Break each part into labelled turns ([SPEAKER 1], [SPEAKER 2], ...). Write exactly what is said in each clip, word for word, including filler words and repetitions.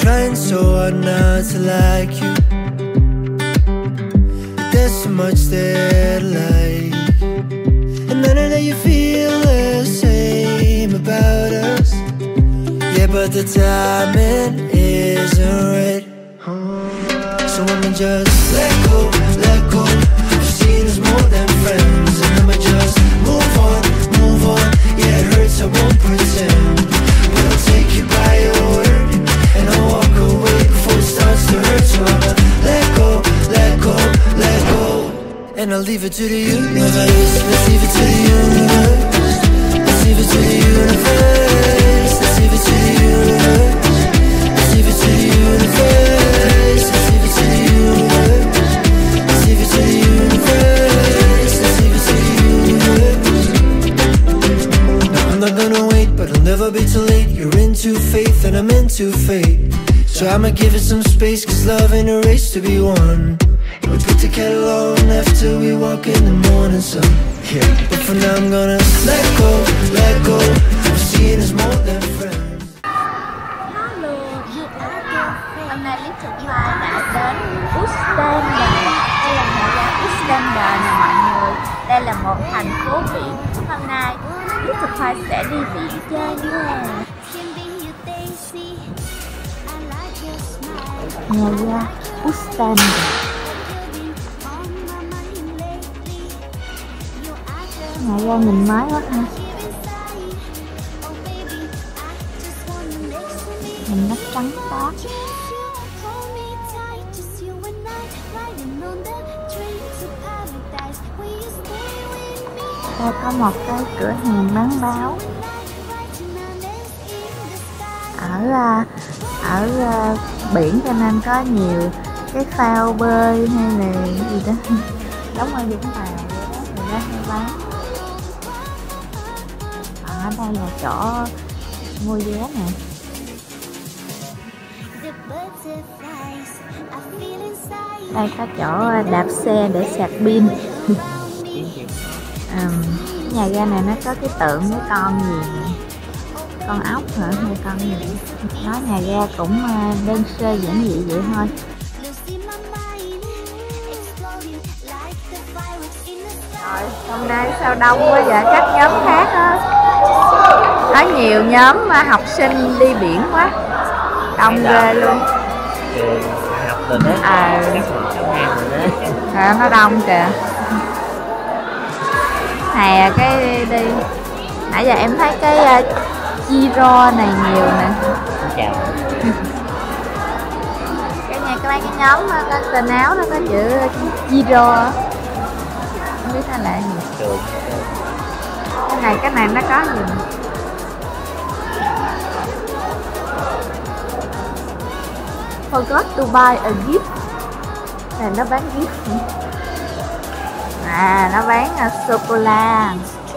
[SPEAKER 1] trying so hard not to like you, but there's so much that I like. And I know that you feel the same about us. Yeah, but the timing isn't right. So I'ma just let go, let go. You've seen us more than friends, and I'ma just move on, move on. Yeah, it hurts, I won't pretend, but I'll take you by your word, and I'll walk away before it starts to hurt. So I'ma let go, let go, let go, and I'll leave it to the universe. Let's leave it to the universe. Let's leave it to the universe. Let's leave it to the universe. Let's leave it to the universe. Let's leave it to the universe. Let's leave it to the universe. Let's leave it to the universe. No, I'm not gonna wait, but I'll never be too late. You're into faith and I'm into fate, so I'ma give it some space, cause love ain't a race to be won. We put the kettle on after we walk in the morning sun. Yeah, but for now I'm gonna let go, let go. I'm seeing us more than friends.
[SPEAKER 2] Hello, you are there. Hôm nay Little Pie đã đến Ostender. Đây là nhà ga Ostender nè mọi người. Đây là một thành phố biển. Hôm nay Little Pie sẽ đi biển chơi nha. Nhà ga Ostender. Nhà ga nhìn mới quá ha. Nhìn nó trắng toát. Đây có một cái cửa hàng bán báo. Ở ở biển cho nên có nhiều cái phao bơi hay là gì đó, giống ở Vũng Tàu vậy đó, người ta hay bán. Ở đây là chỗ mua vé nè. Đây có chỗ đạp xe để sạc pin. À, nhà ga này nó có cái tượng cái con gì nè. Con ốc hả hay con gì? Nó nhà ga cũng đơn sơ giản dị vậy thôi. Rồi, hôm nay sao đông quá vậy? Các nhóm khác á, có nhiều nhóm học sinh đi biển quá, đông ghê luôn. À, à, nó đông kìa. Hè cái đi. Nãy giờ em thấy cái uh, Giro này nhiều nè. Chào. Cái này cái mấy cái nhóm có tên áo nó có chữ Giro. Không biết nó là gì. Cái này cái này nó có gì nè. Forgot to buy a gift. Này nó bán gift. À, nó bán uh, sô-cô-la.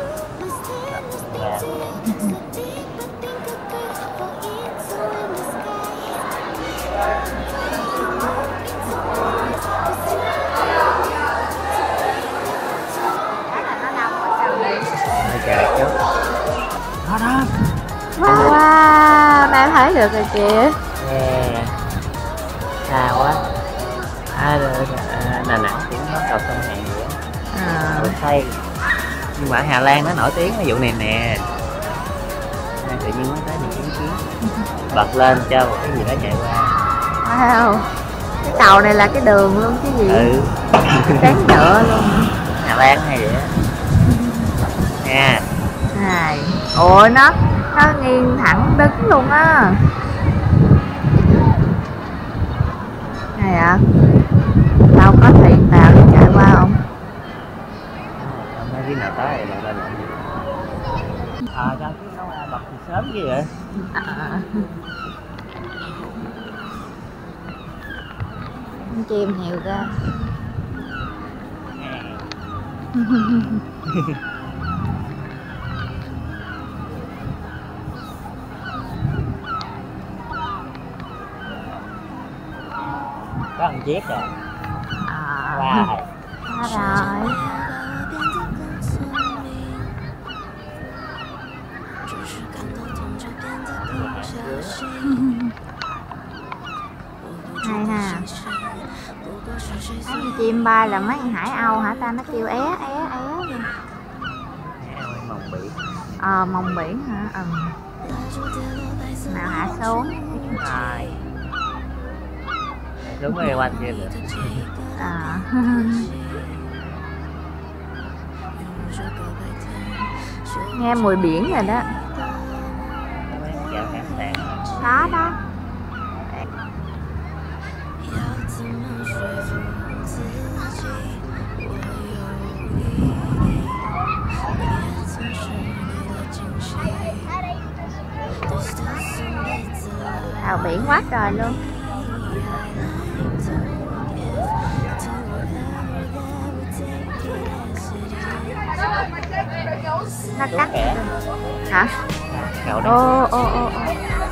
[SPEAKER 3] Đó đó.
[SPEAKER 2] Wow, nay thấy được rồi kìa.
[SPEAKER 3] Yeah. Xa quá. À, Đà Nẵng cũng có cầu sông Hàn vậy á. À. Xây. Nhưng mà ở Hà Lan nó nổi tiếng cái vụ này nè. Nên tự nhiên nó tới những kiến kiến. Bật lên cho một cái gì đó chạy qua.
[SPEAKER 2] Wow. Cái cầu này là cái đường luôn chứ gì.
[SPEAKER 3] Ừ.
[SPEAKER 2] Đáng nhựa luôn.
[SPEAKER 3] Hà Lan hay vậy á. Nha.
[SPEAKER 2] Này. Ôi nó nó nghiêng thẳng đứng luôn á. Này ạ. À, đâu có tiền tàu để chạy qua không?
[SPEAKER 3] Hôm nay khi nào tới là lên lại. À, ra cái nó bật từ sớm gì vậy?
[SPEAKER 2] À. Con chim nhiều ra.
[SPEAKER 3] Có ăn chép rồi.
[SPEAKER 2] À.
[SPEAKER 3] Wow.
[SPEAKER 2] Ra rồi. chim bay là mấy con hải âu hả ta, nó kêu é é é luôn.
[SPEAKER 3] Mồng biển.
[SPEAKER 2] Ờ mồng biển hả? Ừ. Nào hạ xuống.
[SPEAKER 3] Rồi. Xuống mới quanh kia được.
[SPEAKER 2] À. Nghe mùi biển rồi đó.
[SPEAKER 3] Dạo hải sản.
[SPEAKER 2] Có đó. Tàu biển quá trời luôn. Nó cắt hả? Ô ô ô ô.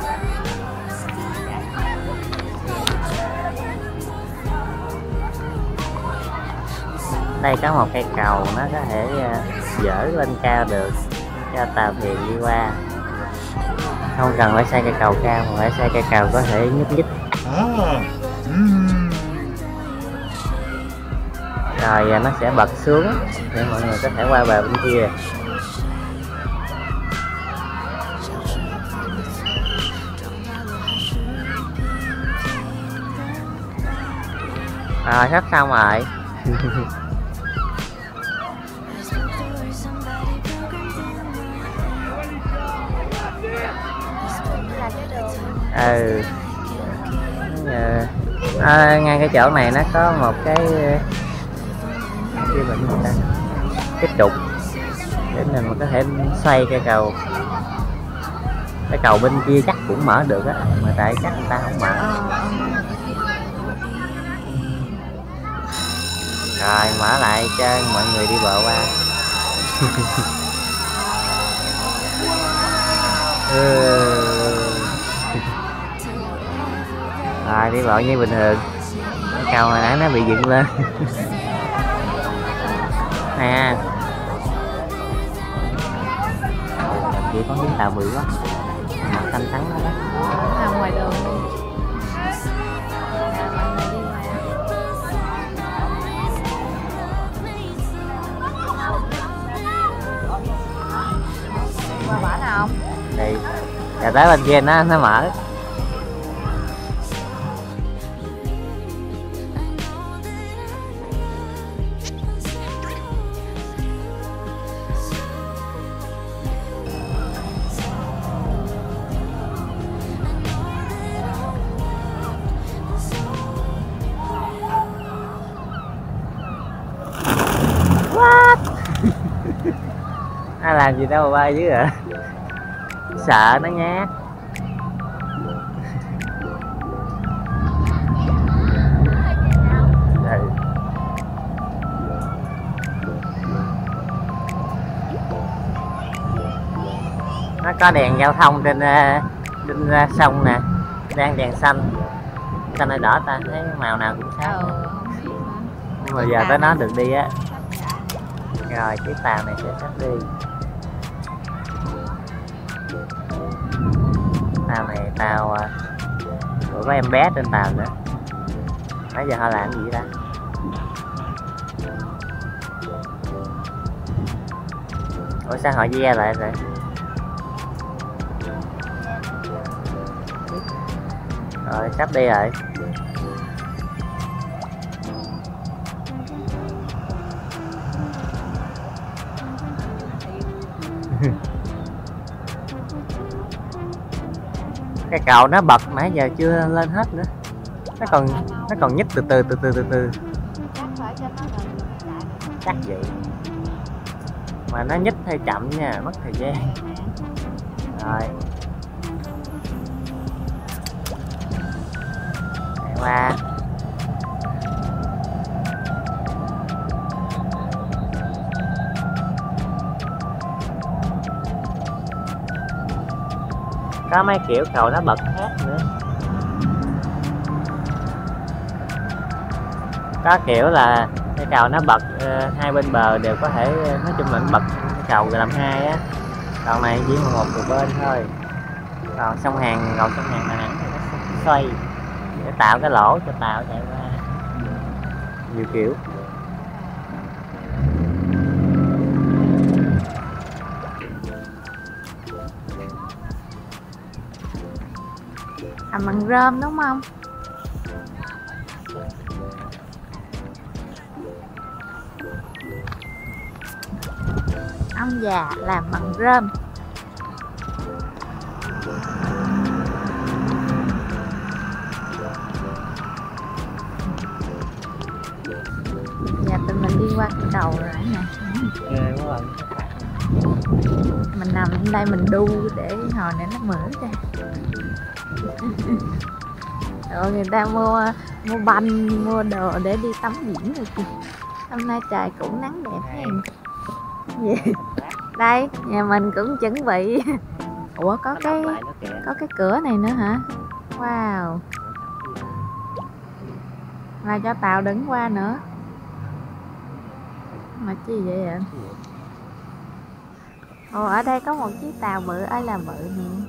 [SPEAKER 3] Đây có một cây cầu, nó có thể dỡ lên cao được cho tàu thuyền đi qua, không cần phải xây cây cầu cao mà phải xây cây cầu có thể nhúc nhích. Rồi nó sẽ bật xuống để mọi người có thể qua bờ bên kia. Rồi sắp xong rồi. Ừ. À, ngay cái chỗ này nó có một cái cái bệnh gì ta, cái trục để mình có thể xoay cây cầu. Cái cầu bên kia chắc cũng mở được á, mà tại chắc người ta không mở. Rồi mở lại cho mọi người đi bộ qua. Ừ. Rồi đi bộ như bình thường. Cái cầu hồi nãy nó bị dựng lên. Nè. Chỉ có những tàu bự quá. Màu xanh trắng đó đó.
[SPEAKER 2] À, ngoài đường luôn. Qua bả nào không?
[SPEAKER 3] Đi. Giờ tới bên kia nó nó mở. What? Ai làm gì đâu mà bay chứ hả? Sợ nó nhát. Ừ. Nó có đèn giao thông trên trên sông nè, đang đèn xanh, xanh hay đỏ ta thấy màu nào cũng sáng.
[SPEAKER 2] Ừ.
[SPEAKER 3] Nhưng mà giờ tới nó được đi á. Rồi chiếc tàu này sẽ sắp đi. Tàu này tàu rồi có em bé trên tàu nữa. Nãy giờ họ làm gì ta? Ủa sao họ ve lại rồi? Rồi sắp đi rồi. Cái cầu nó bật mà giờ chưa lên hết nữa, nó còn nó còn nhích từ từ từ từ từ từ chắc vậy mà nó nhích hơi chậm nha, mất thời gian. Rồi qua có mấy kiểu cầu nó bật khác nữa. Có kiểu là cái cầu nó bật uh, hai bên bờ đều có thể, nói chung là nó bật cái cầu làm hai á. Còn này chỉ một một bên thôi. Còn sông Hàn, cầu sông Hàn Đà Nẵng thì nó xoay để tạo cái lỗ cho tàu chạy qua. nhiều kiểu.
[SPEAKER 2] Làm bằng rơm đúng không? Ông già làm bằng rơm. Giờ tụi mình đi qua cái cầu rồi nè.
[SPEAKER 3] Ghê quá rồi.
[SPEAKER 2] Mình nằm bên đây mình đu để hồi này nó mở ra. Rồi người ta mua mua banh, mua đồ để đi tắm biển rồi kìa. Hôm nay trời cũng nắng đẹp ha. Gì? Đây, nhà mình cũng chuẩn bị. Ủa có cái có cái cửa này nữa hả? Wow. Là cho tàu đứng qua nữa. Mà chi vậy ạ? Ồ, ở đây có một chiếc tàu bự ơi là bự nè.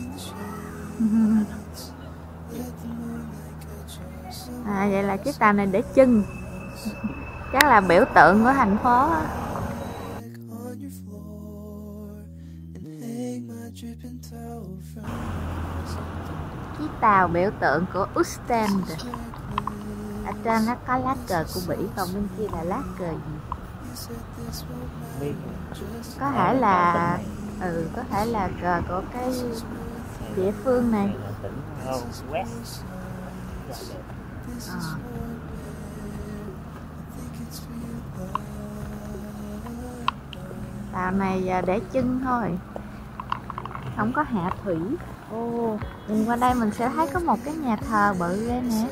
[SPEAKER 2] À, vậy là chiếc tàu này để chân. Chắc là biểu tượng của thành phố á. Chiếc tàu biểu tượng của Ostend. Ở trên nó có lá cờ của Bỉ, còn bên kia là lá cờ gì? Có thể là ừ có thể là cờ của cái địa phương này. À. Tàu này giờ để chân thôi, không có hạ thủy. Ô, nhìn qua đây mình sẽ thấy có một cái nhà thờ bự đây nè.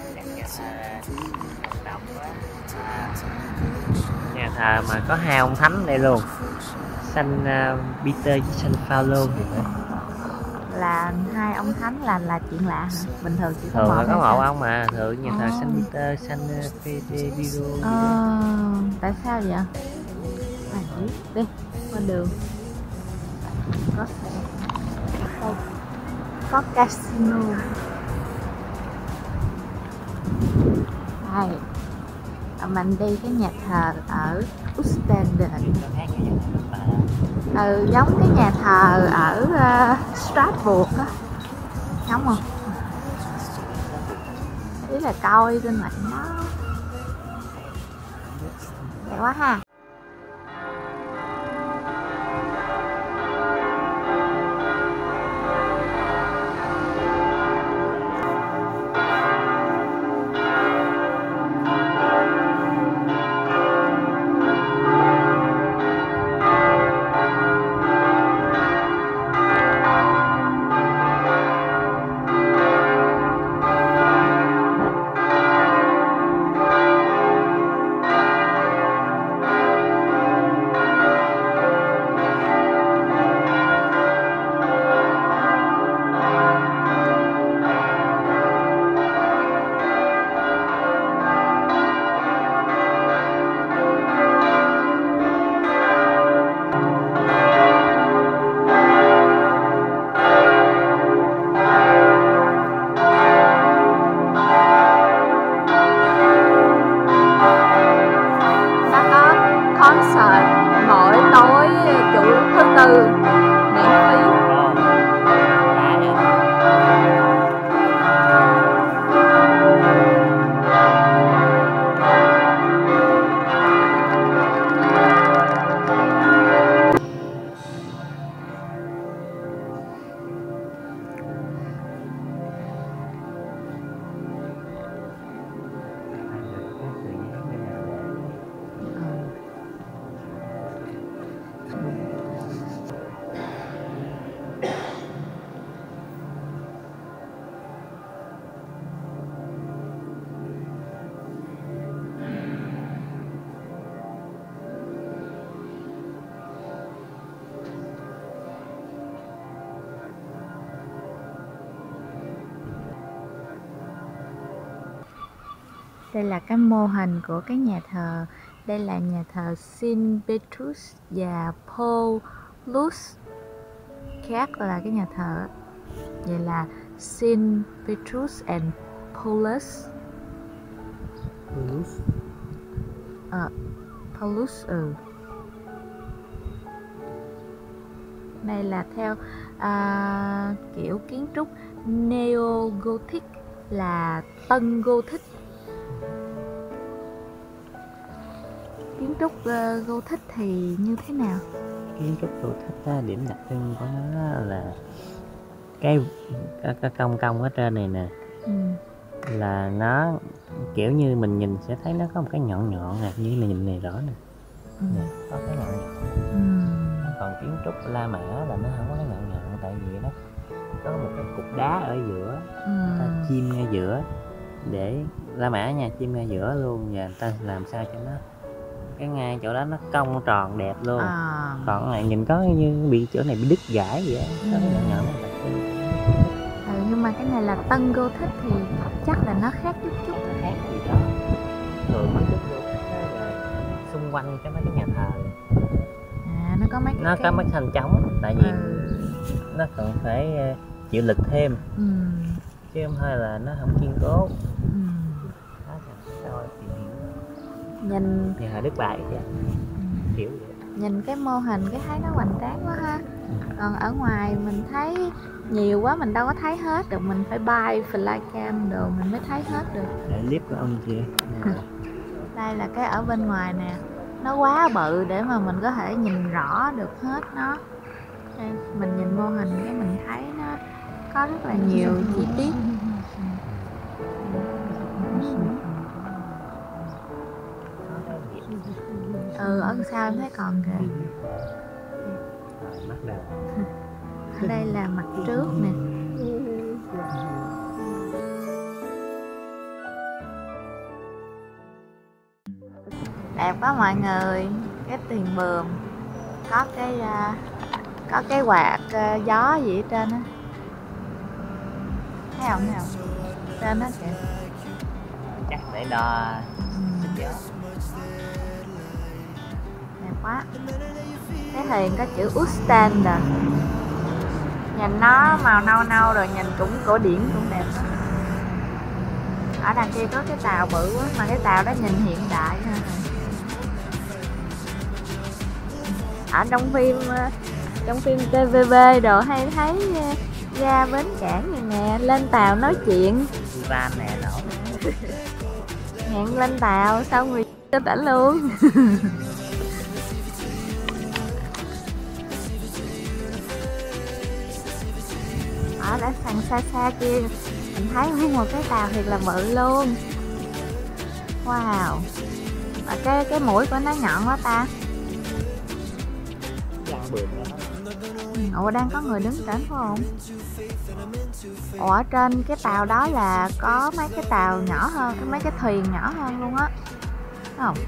[SPEAKER 3] Nhà thờ mà có hai ông thánh đây luôn, Saint Peter với Saint Phaolô thì phải.
[SPEAKER 2] Là hai ông thánh là là chuyện lạ hả? Bình thường chỉ có
[SPEAKER 3] thường
[SPEAKER 2] một
[SPEAKER 3] là có một
[SPEAKER 2] sao?
[SPEAKER 3] ông mà thường nhà thờ
[SPEAKER 2] Oh.
[SPEAKER 3] Saint Peter, Saint Pedro.
[SPEAKER 2] Ờ, tại sao vậy? À, biết đi qua đường có có, có casino. Đây, mình đi cái nhà thờ ở Ostend. Ừ, giống cái nhà thờ ở uh, Strasbourg á, giống không? Ý là coi trên mạng nó đẹp quá ha. Đây là cái mô hình của cái nhà thờ. Đây là nhà thờ Saint Petrus và Paulus. Khác là cái nhà thờ. Vậy là Saint Petrus and Paulus.
[SPEAKER 3] Pulus.
[SPEAKER 2] À, Pulus, ừ. Đây là theo à, kiểu kiến trúc Neo-Gothic, là tân Gothic. Kiến trúc uh, Gothic thì như thế nào?
[SPEAKER 3] Kiến trúc Gothic, điểm đặc trưng của nó là cái cái, cái cong cong ở trên này nè.
[SPEAKER 2] Ừ.
[SPEAKER 3] Là nó kiểu như mình nhìn sẽ thấy nó có một cái nhọn nhọn nè, như là nhìn này rõ nè.
[SPEAKER 2] Ừ.
[SPEAKER 3] Nè, có cái nhọn nhọn.
[SPEAKER 2] Ừ.
[SPEAKER 3] Còn kiến trúc La Mã là nó không có cái nhọn nhọn, tại vì nó có một cái cục đá ở giữa,
[SPEAKER 2] Ừ.
[SPEAKER 3] người ta chim ngay giữa, để La Mã nha, chim ngay giữa luôn, và người ta làm sao cho nó cái ngay chỗ đó nó cong tròn đẹp luôn.
[SPEAKER 2] À.
[SPEAKER 3] Còn này nhìn có như bị chỗ này bị đứt gãy vậy á, có cái nhọn nhọn nó đặc trưng.
[SPEAKER 2] Ừ, nhưng mà cái này là tân Gothic thì chắc là nó khác chút chút.
[SPEAKER 3] Khác gì đó. Thường kiến trúc Gothic là xung quanh cái mấy cái nhà thờ,
[SPEAKER 2] À, nó có mấy cái
[SPEAKER 3] nó
[SPEAKER 2] cái...
[SPEAKER 3] có mấy thanh trống, tại vì
[SPEAKER 2] Ừ.
[SPEAKER 3] nó cần phải chịu lực thêm,
[SPEAKER 2] Ừ.
[SPEAKER 3] chứ không thôi là nó không kiên cố.
[SPEAKER 2] Ừ.
[SPEAKER 3] Đó là sao tìm hiểu
[SPEAKER 2] Nhìn
[SPEAKER 3] nhà thờ Đức Bà vậy, kiểu vậy.
[SPEAKER 2] nhìn cái mô hình cái thấy nó hoành tráng quá ha. Còn ở ngoài mình thấy nhiều quá, mình đâu có thấy hết được, mình phải bay flycam đồ mình mới thấy hết được.
[SPEAKER 3] Để clip của ông kia.
[SPEAKER 2] Đây là cái ở bên ngoài nè, nó quá bự để mà mình có thể nhìn rõ được hết nó. Đây, mình nhìn mô hình cái mình thấy nó có rất là nhiều chi tiết. Ừ, ở sau em thấy còn kìa.
[SPEAKER 3] Rồi, bắt đầu.
[SPEAKER 2] Ở đây là mặt trước nè. Đẹp quá mọi người. Cái tiền bườm có cái uh, có cái quạt uh, gió gì ở trên á, thấy không, thấy không, trên đó kìa.
[SPEAKER 3] Chắc để đo
[SPEAKER 2] Ừ.
[SPEAKER 3] gió.
[SPEAKER 2] Đẹp quá. Cái thuyền có chữ Ostender, nhìn nó màu nâu nâu rồi nhìn cũng cổ điển, cũng đẹp. Ở đằng kia có cái tàu bự quá, mà cái tàu đó nhìn hiện đại ha. Ở trong phim trong phim tê vê bê đồ hay thấy ra bến cảng này nè, lên tàu nói chuyện.
[SPEAKER 3] Van nè nổ.
[SPEAKER 2] Hẹn lên tàu xong rồi cho tỉnh luôn. Ở đã sẵn xa xa kia mình thấy một cái tàu thiệt là bự luôn. Wow. Và cái cái mũi của nó nhọn quá ta. Ủa đang có người đứng trên phải không? Ủa ở trên cái tàu đó là có mấy cái tàu nhỏ hơn, mấy cái thuyền nhỏ hơn luôn á, phải không?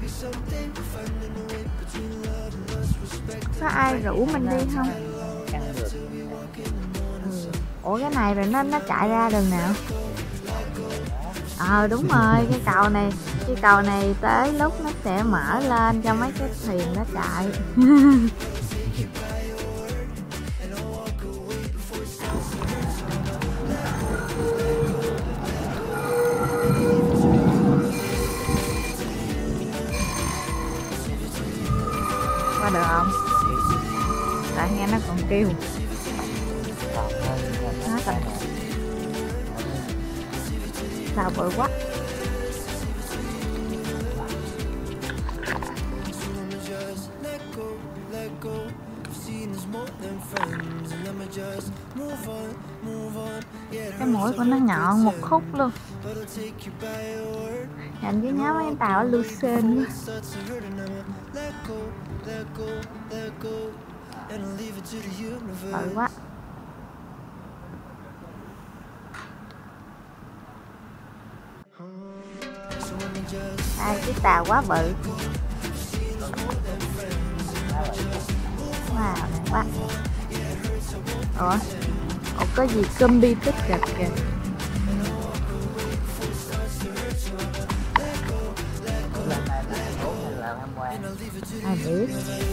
[SPEAKER 2] Có ai rủ mình đi không? Ừ. Ủa cái này rồi nó nó chạy ra đường nào? Ờ à, đúng rồi, cái cầu này cái cầu này tới lúc nó sẽ mở lên cho mấy cái thuyền nó chạy. Qua được không? Tại nghe nó còn kêu. Nó còn sao bự quá. Cái mũi của nó nhọn một khúc luôn. Nhìn với nhớ mấy cái tàu ở Lucerne quá. Bự quá. Đây cái tàu quá bự. Wow, đẹp quá. Ủa, Ủa có gì combi tích kìa kìa. Ai biết.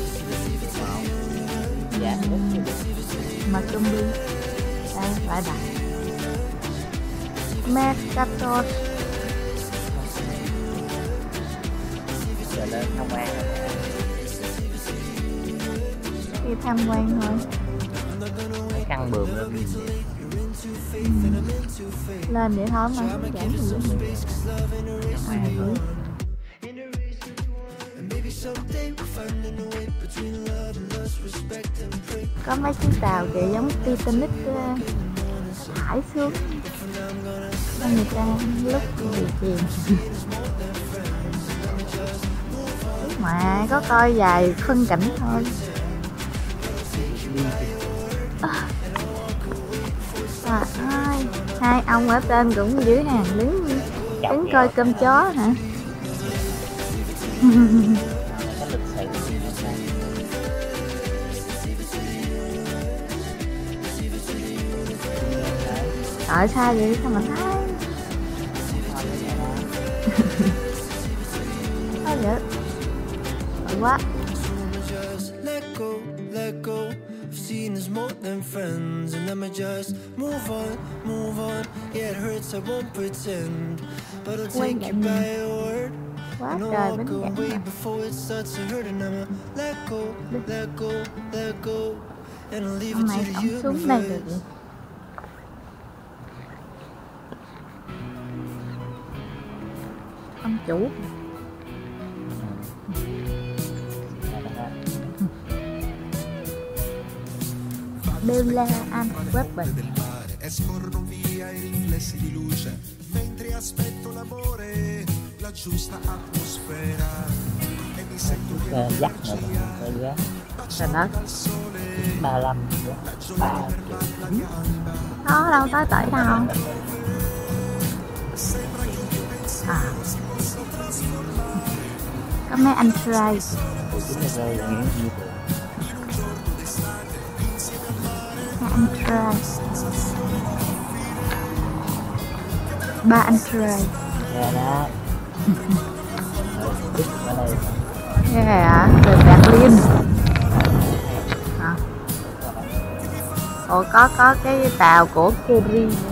[SPEAKER 2] Mà combi. Đây lại đặt Mercator.
[SPEAKER 3] Rồi lên tham quan.
[SPEAKER 2] Đi tham quan thôi.
[SPEAKER 3] Cái căn buồm lên.
[SPEAKER 2] Ừ. Lên vậy thôi mà không giảm gì nữa. À, có mấy chiếc tàu kìa giống Titanic thải xuống nên người ta lúc bị chìm. Mà có coi vài phân cảnh thôi. À, trời ơi, hai ông ở trên cũng giữ hàng đứng đứng coi cơm chó hả? Ở xa vậy sao mà thấy? Có vậy. Bự quá. Seen as more than friends, and then I just move on, move on. Yeah, it hurts, I won't pretend, but I'll take you by your word. Quá trời bánh cạn
[SPEAKER 1] before it starts to hurt, and I'ma let go, let go, let go, and I'll leave it to the
[SPEAKER 2] xuống đây được vậy? Ông chủ. Bella and Weapon.
[SPEAKER 3] Dắt nữa rồi giá.
[SPEAKER 2] Trời đất.
[SPEAKER 3] ba mươi lăm ba
[SPEAKER 2] Đó đâu tới tới đâu. À. Có mấy anh trai. Anh trai. Ba anh trai.
[SPEAKER 3] Dạ đó.
[SPEAKER 2] Nghe hả? Từ Berlin. À. Ồ có có cái tàu của Curry nữa.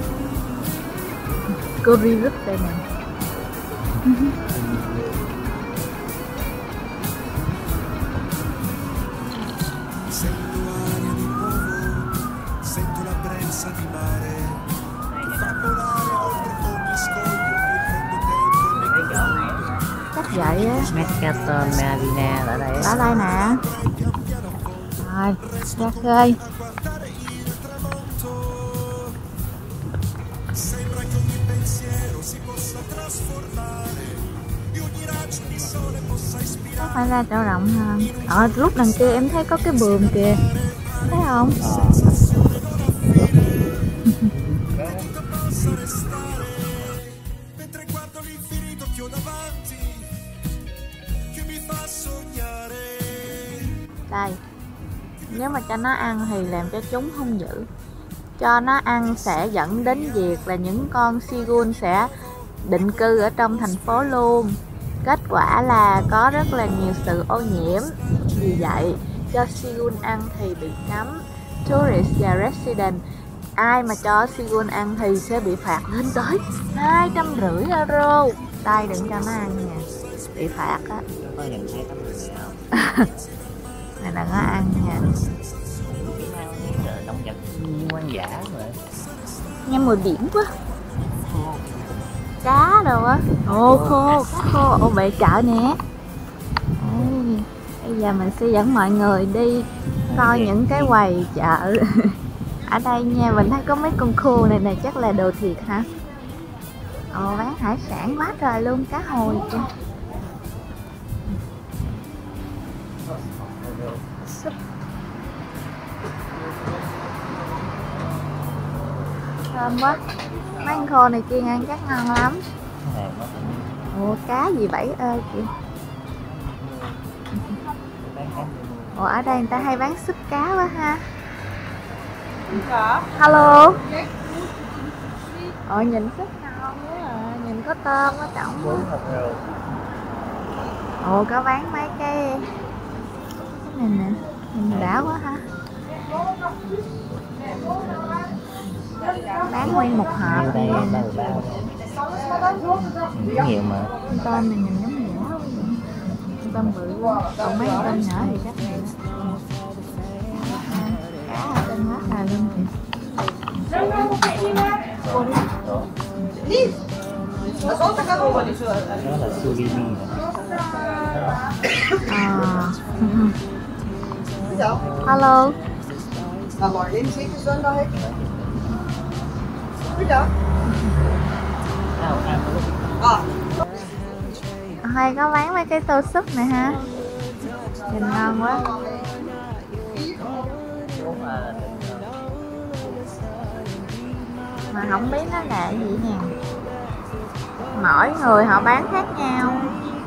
[SPEAKER 2] Curry rất đây nè. Vậy á.
[SPEAKER 3] Mercaton Marina ở đây.
[SPEAKER 2] Ở đây nè. Rồi, ra khơi. Chắc phải ra chỗ rộng hơn. Ờ, lúc đằng kia em thấy có cái buồm kìa. Thấy không?
[SPEAKER 3] Ờ.
[SPEAKER 2] Đây, nếu mà cho nó ăn thì làm cho chúng hung dữ. Cho nó ăn sẽ dẫn đến việc là những con seagull sẽ định cư ở trong thành phố luôn. Kết quả là có rất là nhiều sự ô nhiễm. Vì vậy, cho seagull ăn thì bị cấm. Tourist và resident, ai mà cho seagull ăn thì sẽ bị phạt lên tới hai trăm rưỡi euro. Đây, đừng cho nó ăn nha, bị phạt á.
[SPEAKER 3] Có nhìn thấy tấm hình không?
[SPEAKER 2] Này là nó ăn nha.
[SPEAKER 3] Động vật hoang dã rồi.
[SPEAKER 2] Nghe mùi biển quá. Cá đâu á. Ồ khô, cá khô. Ồ bệ chợ nè. Ê, bây giờ mình sẽ dẫn mọi người đi coi những cái quầy chợ. Ở đây nha, mình thấy có mấy con khô này nè, chắc là đồ thiệt hả? Ồ bán hải sản quá trời luôn, cá hồi kìa. Súp. Thơm quá. Mấy con khô này kia ăn chắc ngon lắm. Ủa cá gì bảy ơi kìa. Ủa ở đây người ta hay bán súp cá quá ha. Hello. Ủa nhìn súp ngon quá à. Nhìn có tôm có trọng. Ủa có bán mấy cái này nè. Nhìn đã quá ha. Bán nguyên một hộp
[SPEAKER 3] đây
[SPEAKER 2] nè.
[SPEAKER 3] nhiều mà.
[SPEAKER 2] Tôm này nhìn giống nhũ. tôm bự quá, còn mấy con tôm nhỏ thì chắc này đó. Cá ở trên hết là luôn kìa.
[SPEAKER 3] Đó là surimi.
[SPEAKER 2] À. Hello. Hay có bán mấy cái tô súp này ha. Nhìn ngon quá. Mà không biết nó là cái gì nè. Mỗi người họ bán khác nhau.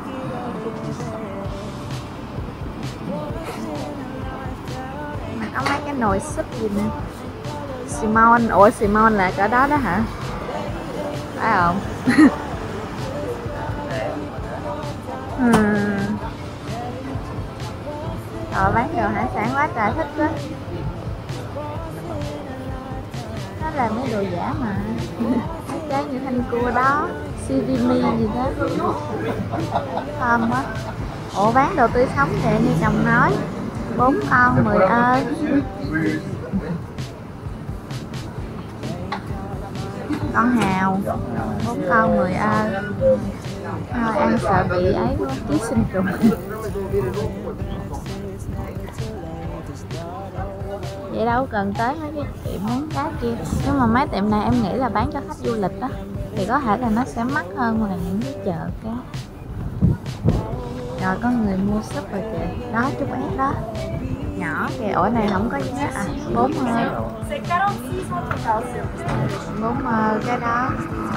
[SPEAKER 2] Mà có mấy cái nồi súp gì nè. Simon, ủa Simon là cỡ đó đó hả? Phải không? hmm. Rồi bán đồ hải sản quá trời thích quá. Nó là mấy đồ giả mà. Mấy trái như thanh cua đó, surimi gì đó. Thơm quá. Ủa bán đồ tươi sống vậy như chồng nói. Bốn con mười ơ. Con hào bốn con mười ơ. Thôi ăn sợ bị ấy quá, ký sinh trùng. Vậy đâu cần tới mấy cái tiệm bán cá kia. Nhưng mà mấy tiệm này em nghĩ là bán cho khách du lịch đó, thì có thể là nó sẽ mắc hơn là những cái chợ cá. Rồi có người mua súp rồi kìa. Đó chú bé đó. Nhỏ kìa, ổi này không có giá à, bốn mươi. bốn mươi cái đó.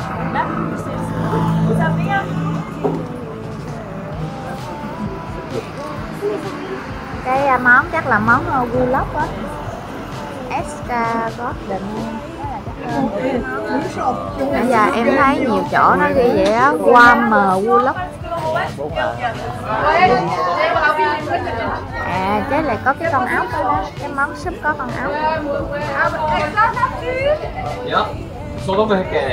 [SPEAKER 2] Cái món chắc là món vlog á. Escargot. Bây giờ em thấy nhiều chỗ nó ghi vậy á, Guam vlog. À, cái này có cái con ốc đó, cái món súp có con ốc.
[SPEAKER 4] Ja, så de verkar.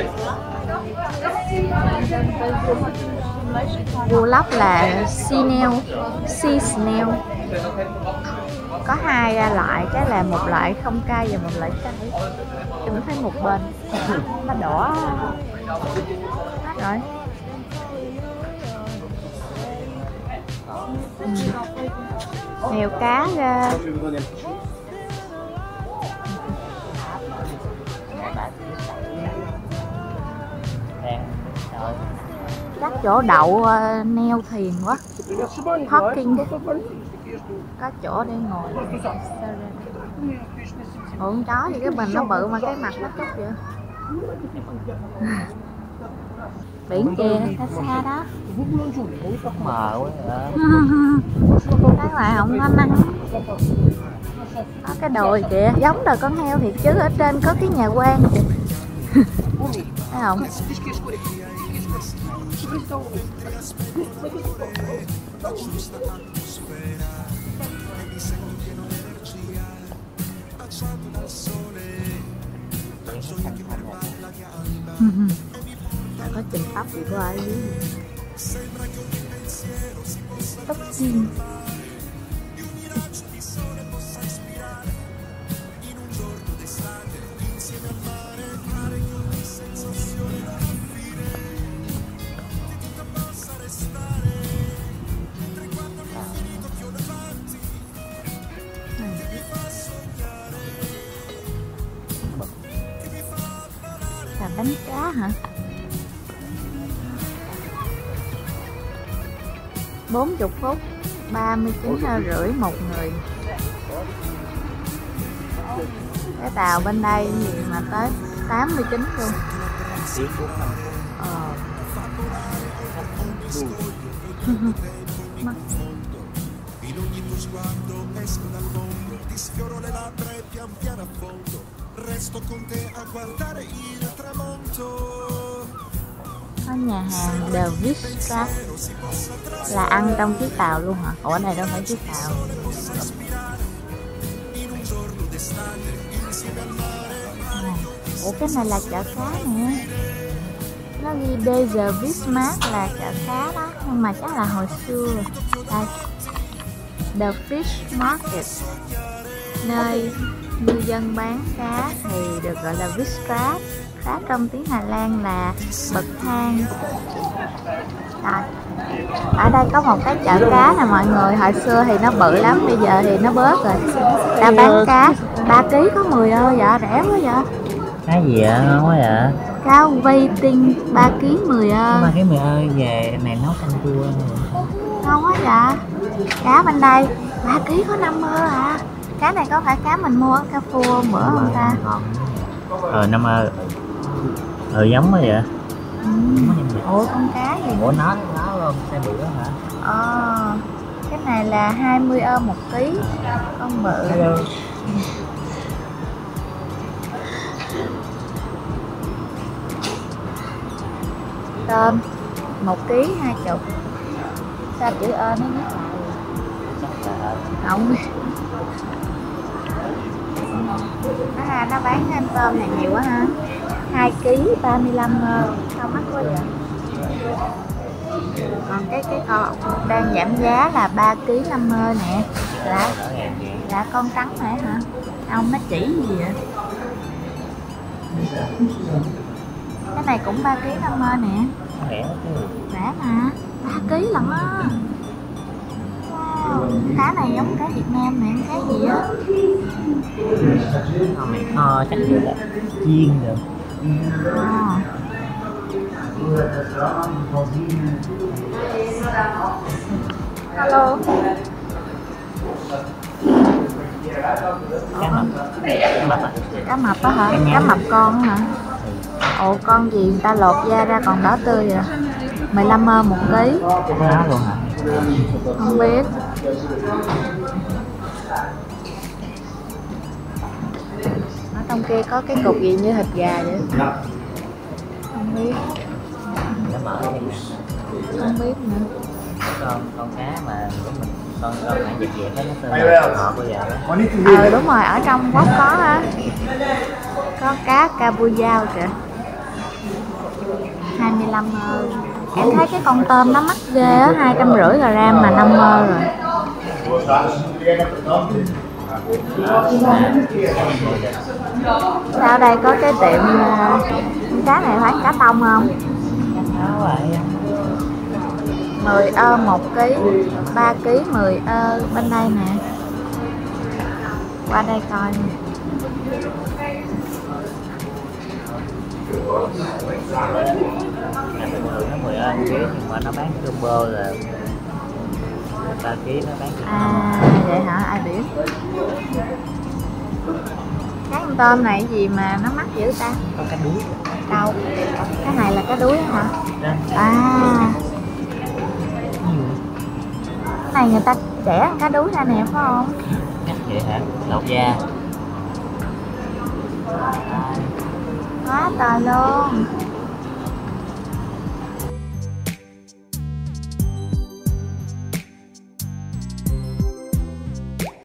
[SPEAKER 2] Vlog là snail, sea snail. Có hai loại, cái là một loại không cay và một loại cay. Em thấy một bên nó đỏ hết rồi. Ừ. Nhiều cá ra. Chắc chỗ đậu uh, neo thuyền quá. Parking. Có chỗ để ngồi. Ủa con chó gì cái bình nó bự mà cái mặt nó cúc vậy. Biển kìa, xa xa đó.
[SPEAKER 3] Mờ quá vậy.
[SPEAKER 2] Thấy ngoài không có nắng. Có cái đồi kìa, giống đồi con heo thiệt chứ, ở trên có cái nhà quan kìa. Thấy không? Có trình tóc gì của ai dưới tóc chim. Là bánh cá hả? bốn mươi phút, ba mươi chín rưỡi một người. Cái tàu bên đây gì mà tới tám mươi chín luôn. Ờ. Có nhà hàng The Vista là ăn trong chiếc tàu luôn hả? Ủa này đâu phải chiếc tàu. Ủa cái này là chợ cá nè. nó ghi Desert Bismarck là chợ cá đó, nhưng mà chắc là hồi xưa. Đây, The Fish Market, nơi ngư dân bán cá thì được gọi là Viscrat. Cá trong tiếng Hà Lan là bậc thang. Rồi. Ở đây có một cái chợ cá nè mọi người, hồi xưa thì nó bự lắm, bây giờ thì nó bớt rồi. Ta bán cá ba ký có mười ơ, dạ rẻ quá vậy.
[SPEAKER 3] Cái gì vậy, ngon quá vậy?
[SPEAKER 2] Cá vây tinh ba ký mười ơ.
[SPEAKER 3] ba ký mười ơ, về này nấu canh chua.
[SPEAKER 2] Ngon quá vậy. Cá bên đây ba ký có năm ơ à. Cá này có phải cá mình mua ở Carrefour bữa không ta?
[SPEAKER 3] Ờ, năm ơ. Ờ, giống quá vậy.
[SPEAKER 2] Ừ. Ủa con cá gì?
[SPEAKER 3] Ủa nó nó không xe bự hả?
[SPEAKER 2] Ờ, cái này là hai mươi ơ một ký, con bự.
[SPEAKER 3] Hello.
[SPEAKER 2] Tôm một ký hai chục. Sao chữ ơ nó viết lại? Không biết. Nó ha, nó bán anh tôm này nhiều quá ha. hai ký ba mươi lăm ơ, sao mắc quá vậy? Còn cái cái con đang giảm giá là ba ký năm ơ nè. Là là con trắng này hả? Ông nó chỉ gì vậy? Cái này cũng ba ký năm ơ nè.
[SPEAKER 3] Rẻ chứ.
[SPEAKER 2] Rẻ mà, ba ký lận á. Wow, cá này giống cá Việt Nam nè, cái gì á?
[SPEAKER 3] Không, mày kho chắc được là chiên được.
[SPEAKER 2] À. Hello.
[SPEAKER 3] Cá mập. Cá mập à?
[SPEAKER 2] Cá mập á hả? Cá mập con hả? Ồ, con gì người ta lột da ra còn đỏ tươi vậy? mười lăm ơ một ký.
[SPEAKER 3] Nó luôn hả?
[SPEAKER 2] Không biết. Ở trong kia có cái cục gì như thịt gà vậy? Không biết.
[SPEAKER 3] Cá mỡ đi.
[SPEAKER 2] Không biết nữa.
[SPEAKER 3] Con con cá mà của mình con con hãng dẹp dẹp đó, nó tên là ngọt bây giờ đó.
[SPEAKER 2] Ừ đúng rồi, ở trong góc có á. Có cá cabuyao kìa. hai mươi lăm ơ. Em thấy cái con tôm nó mắc ghê á, hai trăm rưỡi gram mà năm ơ rồi. Sau đây có cái tiệm uh, cá này bán cá tông không? mười ơ một ký, ba ký mười ơ bên đây nè. Qua đây coi nè.
[SPEAKER 3] Bình thường nó mười ơ ký nhưng mà nó bán combo là ba ký nó bán.
[SPEAKER 2] À vậy hả, ai biết. Cái con tôm này gì mà nó mắc dữ ta?
[SPEAKER 3] Có cá đuối.
[SPEAKER 2] Đâu? Cái này là cá đuối hả?
[SPEAKER 3] Đó.
[SPEAKER 2] À. Cái này người ta chẻ cá đuối ra nè phải không?
[SPEAKER 3] Chắc vậy hả? Lột da.
[SPEAKER 2] Quá trời luôn.